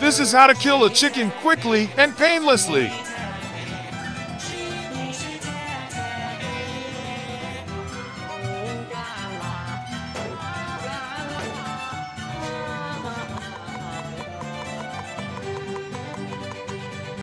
This is how to kill a chicken quickly and painlessly.